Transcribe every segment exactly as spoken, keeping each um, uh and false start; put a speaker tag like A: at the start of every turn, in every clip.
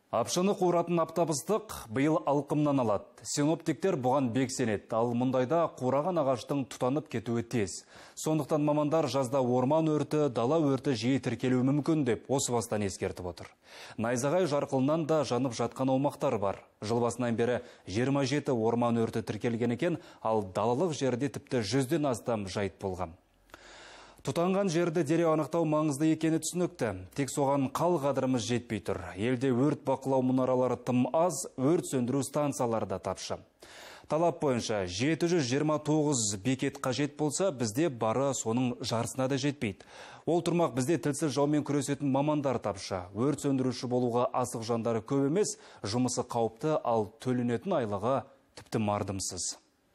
A: Апшыны қуыратын аптап ыстық биыл алқымнан алады. Синоптиктер бұған бек сенеді, ал мұндайда қураған ағаштың тұтанып кетуі тез. Сондықтан мамандар жазда орман өрті, дала өрті жиі тіркелуі мүмкін деп осы бастан ескертіп отыр. Найзағай жарқылынан да жанып жатқан аумақтар бар. Жыл басынан бері жиырма жеті орман өрті тіркелген екен, ал далалық жерде тіпті жүзден астам жайт болған. Тұтанған жерді дереу анықтау маңызды екені түсінікті. Тек соған қал-қадырымыз жетпей тұр. Елде өрт бақылау мұнаралары тым аз, өрт сөндіру станциялары да тапшы. Талап бойынша жеті жүз жиырма тоғыз бекет қажет болса, бізде бары соның жарысына да жетпейді. Ол тұрмақ бізде тілсіз жаумен күресетін мамандар тапшы. Өрт сөндіруші болуға асық жандары көп емес, жұмысы қауіпті, ал төленетін айлығы тіпті мардымсыз.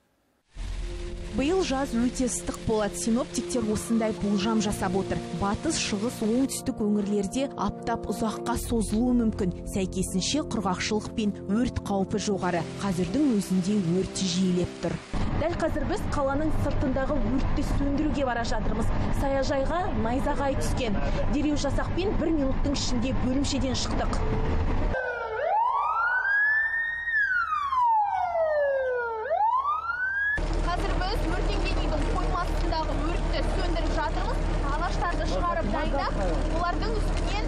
B: Биыл жаз өте ыстық болады. Синоптиктер осындай болжам жасап отыр. Батыс, шығыс, оңтүстік өңірлерде аптап ұзаққа созылуы мүмкін. Сәйкесінше құрғақшылық пен өрт қаупі жоғары. Қазірдің өзінде өрт жиілеп тұр. Дәл қазір біз қаланың сыртындағы өртті сөндіруге бара жатырмыз. Саяжайға найзағай түскен. Дереу жасақпен бір минуттың ішінде бөлімшеден шықтық.
C: Өртті сөндіріп жатырмыз, ағаштарды шығарып дайындап, олардың үстінен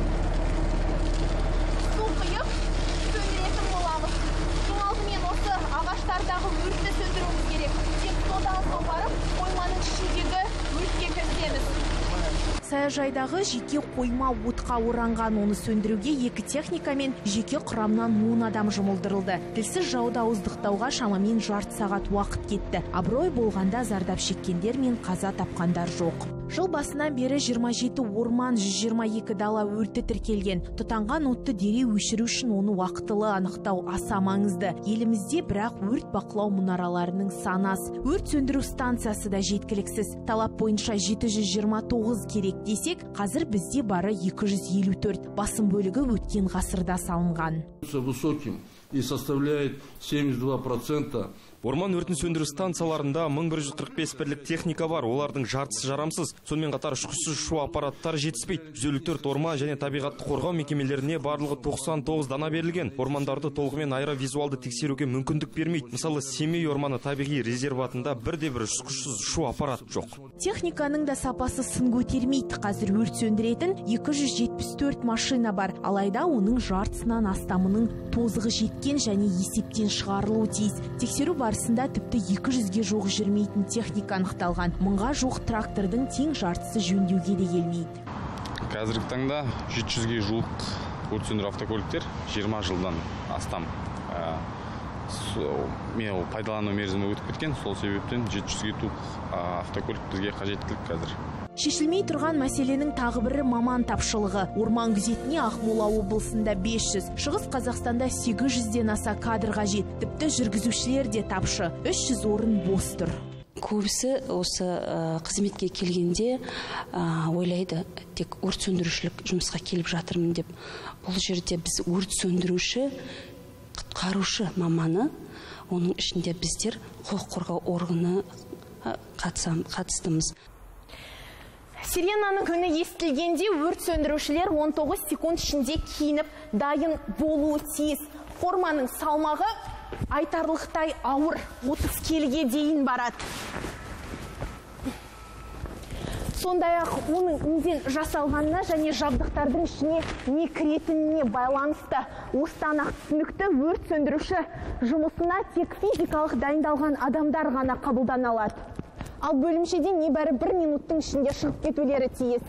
C: су құйып сөндіретін боламыз. Ең алдымен осы ағаштардағы өртті сөндіруіміз керек. Тек содан соң барып, қойманың ішіндегі өртке кірісеміз.
B: Саяжайдағы жеке қойма отқа оранған, оны сөндіруге екі техника мен жеке құрамнан он адам жұмылдырылды. Тілсіз жауды ауыздықтауға шамамен жарты сағат уақыт кетті. Абырой болғанда зардап шеккендер мен қаза тапқандар жоқ. Жыл басынан бері жиырма жеті орман, жүз жиырма екі дала өрті тіркелген. Тұтанған отты дереу өшіру үшін оны уақытылы анықтау аса маңызды. Елімізде бірақ өрт бақылау мұнараларының саны аз. Өрт сөндіру станциясы да жеткіліксіз. Талап бойынша жеті жүз жиырма тоғыз керек десек, қазір бізде бары екі жүз елу төрт. Басым бөлігі өткен ғасырда салынған.
D: Высоким и составляет семьдесят два процента.
E: Орман өртін сөндіру станцияларында мың бір жүз қырық бес бірлік техника бар, олардың жартысы жарамсыз. Сонымен қатар ұшқышсыз ұшу аппараттары жетіспейді. жүз елу төрт орман және табиғатты қорғау мекемелеріне барлығы тоқсан тоғыз дана берілген. Ормандарды толығымен аэровизуалды тексеруге мүмкіндік бермейді. Мысалы, Семей орманы табиғи резерватында бірде бір ұшқышсыз ұшу аппараты жоқ.
B: Техниканың да сапасы сын көтермейді. Қазір өрт сөндіретін екі жүз жетпіс төрт машина бар. Алайда оның жартысынан астамының тозығы жеткен және есептен шығарылуы тиіс. Тексеру барысында тіпті екі жүзге жоқ жүрмейтін техника анықталған. Мыңға жоқ трактордың тең жартысы жөндеуге де келмейді.
F: Қазіргі таңда жеті жүзге жуық өрт сөндіру автокөліктер жиырма жылдан астам мен пайдалану мерзімі өтіп кеткен. Сол себептен жеті жүзге жуық автокөлік бізге қажеттілік қазір.
B: Шешілмей тұрған мәселенің тағы бірі маман тапшылығы. Орман күзетіне Ақмола облысында бес жүз, Шығыс Қазақстанда сегіз жүзден аса кадр қажет. Тіпті жүргізушілер де тапшы. үш жүз орын бос тұр.
G: Көбісі осы қызметке келгенде ойлайды, тек өрт сөндірушілік жұмысқа келіп жатырмын деп. Бұл жерде біз өрт сөндіруші, құтқарушы маманы, оның ішінде біздер құқық қорғау органы қатыстымыз.
C: Сиренаның үні естілгенде өрт сөндірушілер он тоғыз секунд ішінде киініп дайын болуы тиіс. Форманың салмағы айтарлықтай ауыр, отыз келіге дейін барады. Сондай-ақ оның неден жасалғанына және жабдықтардың ішіне не кіретініне байланысты. Осыдан ақ түсінікті өрт сөндіруші жұмысына тек физикалық дайындалған адамдар ғана қабылдана алады. Ал бөлімшеден небәрі бір минуттың ішінде шығып кетулері тиіс.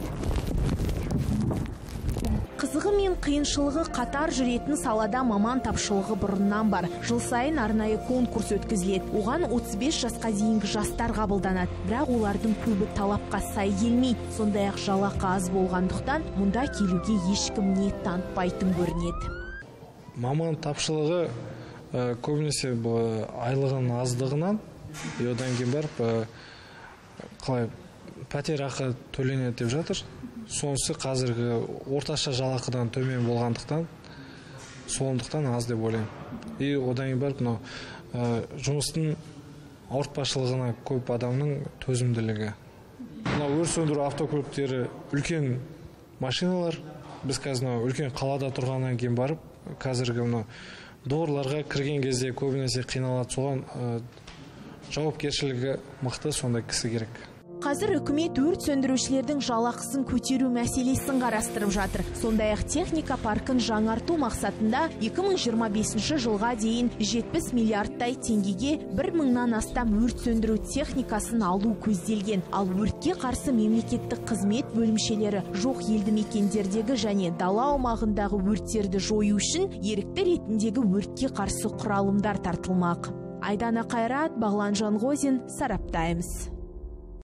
B: Қызығы мен қиыншылығы қатар жүретін салада маман тапшылығы бұрыннан бар. Жыл сайын арнайы конкурс өткізіледі. Оған отыз бес жасқа дейінгі жастар қабылданады. Бірақ олардың көбі талапқа сай келмейді. Сондай-ақ жалақы аз болғандықтан мұнда келуге ешкім ниет танытпайтын көрінеді.
H: Маман тапшылығы көбінесе айлығының аздығынан, одан кейін барып қалай пәтер ақы төленеді деп жатыр. Сонысы қазіргі орташа жалақыдан төмен болғандықтан, сондықтан аз деп ойлаймын. И одан кейін барып жұмыстың ауыртпашылығына көп адамның төзімділігі. Өрт сөндіру автокөліктері үлкен машиналар. Біз қазір үлкен қалада тұрғаннан кейін барып қазіргі мына доғырларға кірген кезде көбінесе қиналады, соған жауапкершілігі мықты сондай кісі керек.
B: Қазір үкімет өрт сөндірушілердің жалақысын көтеру мәселесін қарастырып жатыр. Сондай-ақ техника паркін жаңарту мақсатында екі мың жиырма бесінші жылға дейін жетпіс миллиардтай теңгеге бір мыңнан астам өрт сөндіру техникасын алу көзделген. Ал өртке қарсы мемлекеттік қызмет бөлімшелері жоқ елді мекендердегі және дала аумағындағы өрттерді жою үшін ерікті ретіндегі өртке қарсы құралымдар тартылмақ. Айдана Қайрат, Бағлан Жанғозин, Сараптаймыз.